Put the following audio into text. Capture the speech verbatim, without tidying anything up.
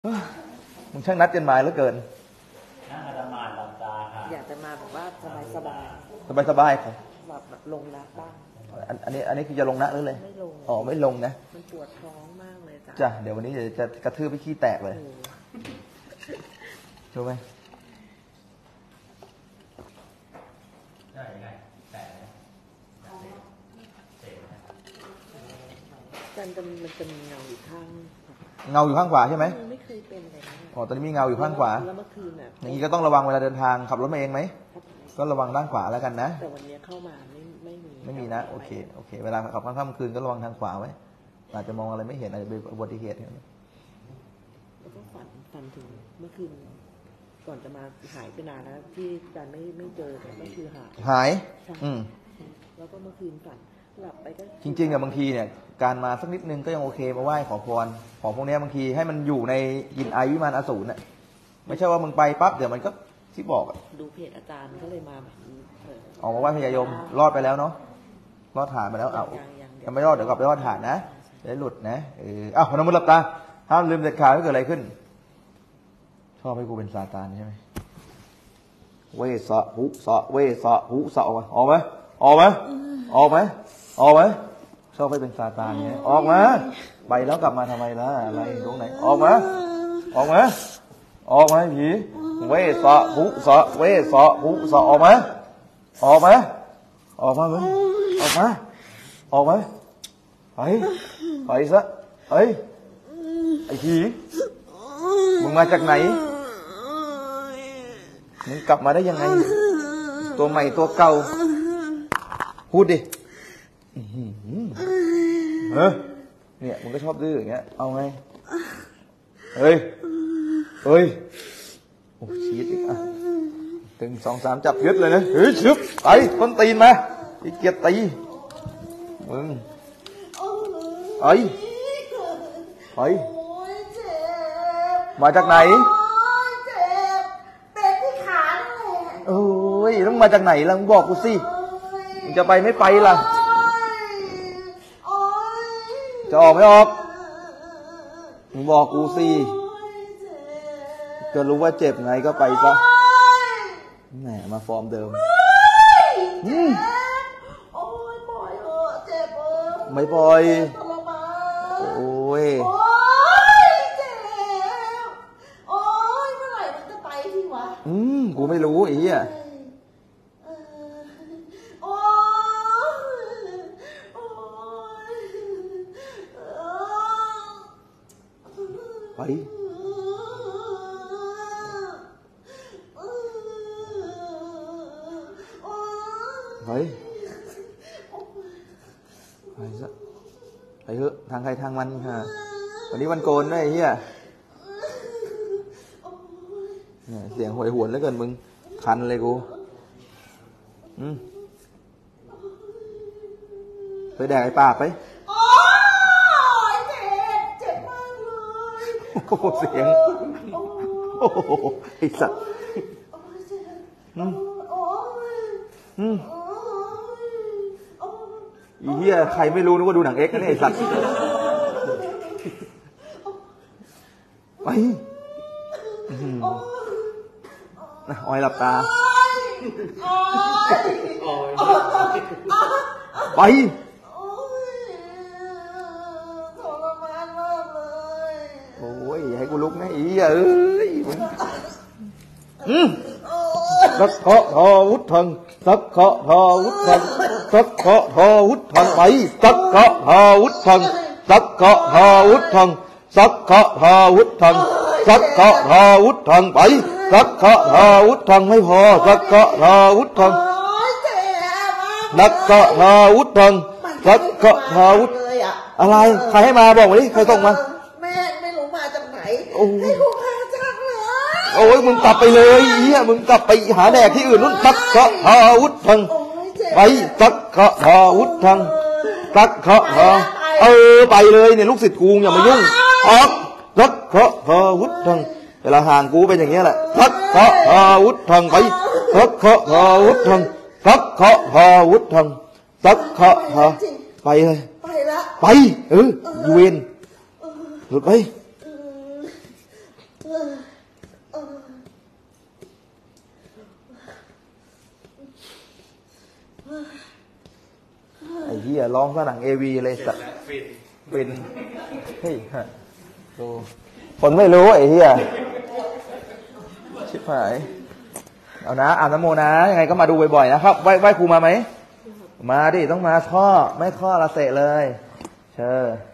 มึงช่างนัดกันมาเหลือเกินนั่งอาตมาหลับตาค่ะอยากจะมาแบบว่าสบายสบายสบายสบายของแบบแบบลงนะบ้างอันนี้อันนี้คือจะลงนะหรือเลยไม่ลงอ๋อไม่ลงนะมันปวดท้องมากเลยจ้ะจ้ะเดี๋ยววันนี้จะจะกระทืบไปขี้แตกเลยช่วยไหมได้ไงแตกจันจะมันจะมีเงาอยู่ข้างเงาอยู่ข้างขวาใช่ไหมไม่เคยเป็นเลยนะอ๋อตอนนี้มีเงาอยู่ข้างขวาแล้วเมื่อคืนอ่ะอย่างนี้ก็ต้องระวังเวลาเดินทางขับรถมาเองไหมก็ระวังด้านขวาแล้วกันนะแต่วันนี้เข้ามาไม่ไม่มีไม่มีนะโอเคโอเคเวลาขับข้ามคืนก็ระวังทางขวาไว้อาจจะมองอะไรไม่เห็นอาจจะเป็นอุบัติเหตุแล้วก็ฝันฝันถึงเมื่อคืนก่อนจะมาหายไปนานแล้วที่จันไม่ไม่เจอแต่ก็คือหายหายอืมแล้วก็เมื่อคืนฝันหลับไปก็จริงๆเนี่ยบางทีเนี่ยการมาสักนิดนึงก็ยังโอเคมาไหว้ขอพรของพวกนี้บางทีให้มันอยู่ในยินไอวิมานอสูรน่ะไม่ใช่ว่ามึงไปปั๊บเดี๋ยวมันก็ที่บอกดูเพจอาจารย์ก็เลยมาแบบออกมาไหว้พญายมรอดไปแล้วเนาะรอดฐานไปแล้วเอายังไม่รอดเดี๋ยวกลับไปรอดฐานนะเดี๋ยวหลุดนะเอออ้าวพนมมือหลับตาห้ามลืมเด็ดขาดว่าเกิดอะไรขึ้นชอบให้กูเป็นซาตานใช่ไหมเวสะหุสะเวสะหุสะออกมาออกไหมออกไหมออกไหมออกไหมชอบให้เป็นซาตานเนี่ยออกมาไปแล้วกลับมาทำไมล่ะอะไรตรงไหนออกมาออกมาออกมาผีเวสะหุสะเวสะหุสะออกมาออกมาออกมามึงออกมาออกมาไปไปซะเฮ้ยไอ้ผีมึงมาจากไหนมึงกลับมาได้ยังไงตัวใหม่ตัวเก่าพูดดิเฮ้ยเนี่ยมึงก็ชอบดื้ออย่างเงี้ยเอาไงเฮ้ยเฮ้ยโอ้ชีดอีกอ่ะถึงสองสามจับยึดเลยนะเฮ้ยชึบไปต้นตีนมาไอ้เกียรตีมึงไอ้ไอ้มาจากไหนโอ้ยต้องมาจากไหนล่ะมึงบอกกูสิมึงจะไปไม่ไปล่ะจะออกไม่ออกมึงบอกกูสิจะรู้ว่าเจ็บไงก็ไปซะแหมมาฟอร์มเดิมไม่ปล่อยโอ้ยอืมกูไม่รู้ไอ้เหี้ยไปไปไปซะไปเถอะทางใครทางมันค่ะวันนี้วันโกนด้วยไอ้เหี้ยเสียงหวยหวนแล้วเกินมึงคันเลยกูอืมไปแดกไอ้ปากไปโอ้ยเจ็บเจ็บมากเลยโอ้โหเสียงโอ้โหไอ้สัตว์อืมอืมอีเหี้ยใครไม่รู้นึกว่าดูหนังเอ็กซ์นะไอ้สัตว์ไปออยหลับตาไปโอ้ยให้กูลุกนะอีเอ้ยสักเคาะทอวุฒทังสักเคาะทอวุฒทังสักเคาะทอวุฒทังไปสักเคาะทอวุฒทังสักเคาะทอวุฒทังสักเคาะทอวุฒทังสักเคาะทอวุฒทังไปสักเคาะทอวุฒทังไม่พอสักเคาะทอวุฒทังสักเคาะทอวุฒทังสักเคาะทอวุฒอะไรใครให้มาบอกมาดิใครส่งมาแม่ไม่รู้มาจากไหนให้กูพาจังเลยโอ้ยมึงกลับไปเลยเหี้ยมึงกลับไปหาแดกที่อื่นนู่นสักเคาะทอวุฒทังไปสักเคาะทอวุฒทังสักเคาะทอเออไปเลยเนี่ยลูกศิษย์กูอย่ามายุ่งออกสักเคาะทอวุฒทังเวลาห่างกูเป็นอย่างเงี้ยแหละสักเคาะทอวุฒทังไปสักเคาะทอวุฒทังสักเคาะทอวุฒทังสักเคาะทอไปเลยไปเออยูเวนหลุดไปไอ้เหี้ยร้องซะหนังเอวีเลยสัตว์ฟินเป็นเฮ้ยฮะดูคนไม่รู้ไอ้เหี้ยชิบหายเอานะอ่านน้ำโมนะยังไงก็มาดูบ่อยๆนะครับไหว้ไหว้ครูมาไหมมาดิต้องมาข้อไม่ข้อละเสะเลยเชิญ